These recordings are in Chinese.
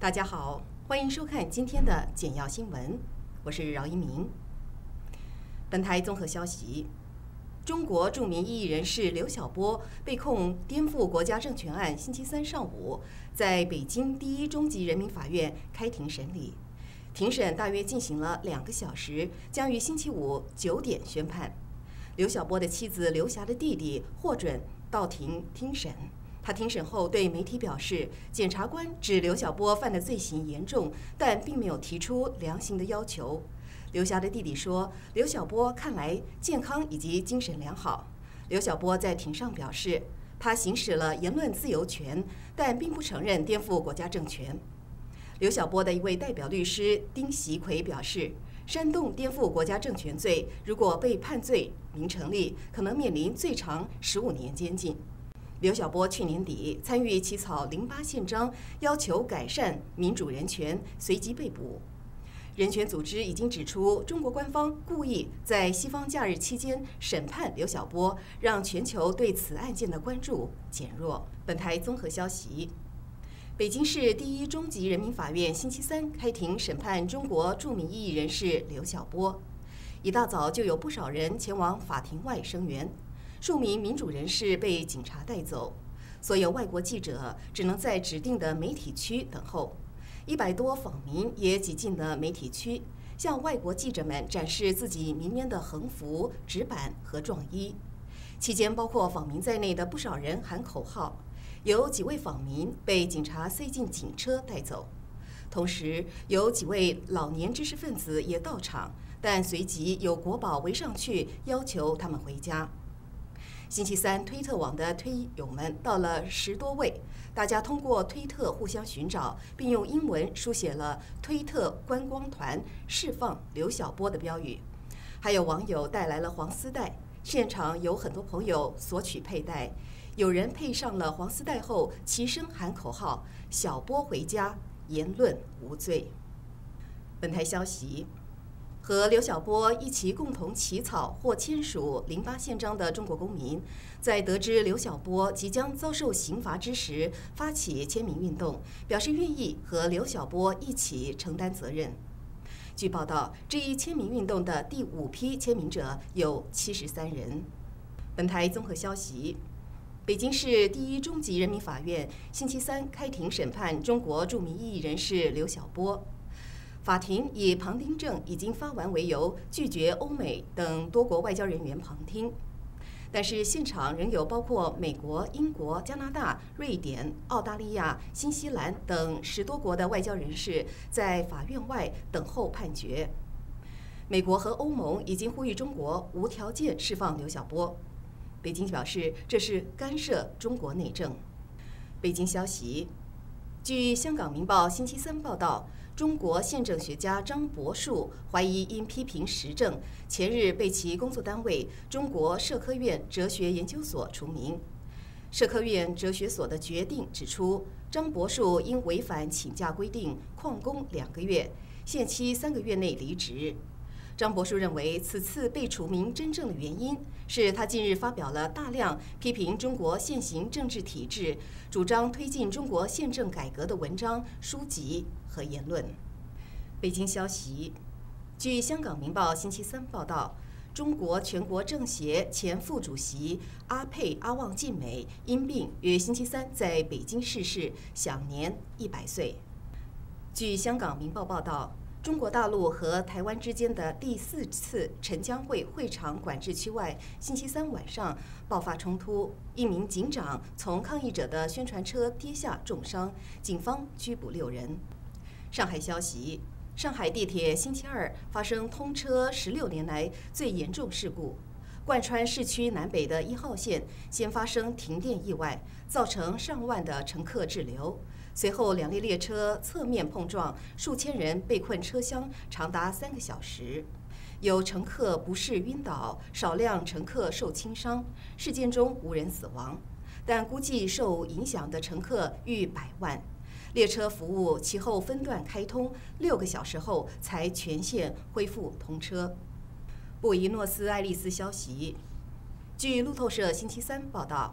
大家好，欢迎收看今天的简要新闻，我是饶一鸣。本台综合消息：中国著名异议人士刘晓波被控颠覆国家政权案，星期三上午在北京第一中级人民法院开庭审理。庭审大约进行了2个小时，将于星期五9点宣判。刘晓波的妻子刘霞的弟弟获准到庭听审。他听审后对媒体表示，检察官指刘晓波犯的罪行严重，但并没有提出量刑的要求。刘霞的弟弟说，刘晓波看来健康以及精神良好。刘晓波在庭上表示，他行使了言论自由权，但并不承认颠覆国家政权。刘晓波的一位代表律师丁习奎表示，煽动颠覆国家政权罪如果被判罪名成立，可能面临最长15年监禁。刘晓波去年底参与起草08宪章，要求改善民主人权，随即被捕。人权组织已经指出，中国官方故意在西方假日期间审判刘晓波，让全球对此案件的关注减弱。本台综合消息：北京市第一中级人民法院星期三开庭审判中国著名异议人士刘晓波，一大早就有不少人前往法庭外声援。数名民主人士被警察带走，所有外国记者只能在指定的媒体区等候。100多访民也挤进了媒体区，向外国记者们展示自己明面的横幅、纸板和状衣。期间，包括访民在内的不少人喊口号，有几位访民被警察塞进警车带走。同时，有几位老年知识分子也到场，但随即有国保围上去，要求他们回家。星期三，推特网的推友们到了10多位，大家通过推特互相寻找，并用英文书写了“推特观光团释放刘晓波”的标语。还有网友带来了黄丝带，现场有很多朋友索取佩戴，有人配上了黄丝带后齐声喊口号：“晓波回家，言论无罪。”本台消息：和刘晓波一起共同起草或签署08宪章的中国公民，在得知刘晓波即将遭受刑罚之时，发起签名运动，表示愿意和刘晓波一起承担责任。据报道，这一签名运动的第5批签名者有73人。本台综合消息：北京市第一中级人民法院星期三开庭审判中国著名异议人士刘晓波。法庭以旁听证已经发完为由，拒绝欧美等多国外交人员旁听。但是现场仍有包括美国、英国、加拿大、瑞典、澳大利亚、新西兰等10多国的外交人士在法院外等候判决。美国和欧盟已经呼吁中国无条件释放刘晓波。北京表示这是干涉中国内政。北京消息：据香港明报星期三报道，中国宪政学家张伯树怀疑因批评时政，前日被其工作单位中国社科院哲学研究所除名。社科院哲学所的决定指出，张伯树因违反请假规定旷工2个月，限期3个月内离职。张伯树认为，此次被除名真正的原因是他近日发表了大量批评中国现行政治体制、主张推进中国宪政改革的文章、书籍和言论。北京消息：据香港明报星期三报道，中国全国政协前副主席阿沛阿旺晋美因病于星期三在北京逝世，享年100岁。据香港明报报道，中国大陆和台湾之间的第4次陈江会会场管制区外，星期三晚上爆发冲突，一名警长从抗议者的宣传车跌下重伤，警方拘捕6人。上海消息：上海地铁星期二发生通车16年来最严重事故，贯穿市区南北的1号线先发生停电意外，造成上万的乘客滞留。随后2列列车侧面碰撞，数千人被困车厢长达3个小时，有乘客不适晕倒，少量乘客受轻伤。事件中无人死亡，但估计受影响的乘客逾100万。列车服务其后分段开通，6个小时后才全线恢复通车。布宜诺斯艾利斯消息：据路透社星期三报道，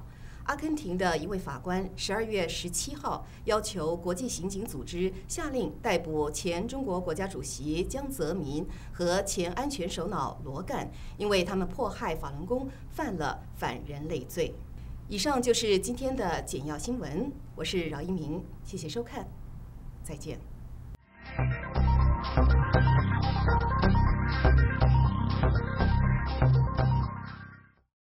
阿根廷的一位法官12月17号要求国际刑警组织下令逮捕前中国国家主席江泽民和前安全首脑罗干，因为他们迫害法轮功，犯了反人类罪。以上就是今天的简要新闻，我是饶一鸣，谢谢收看，再见。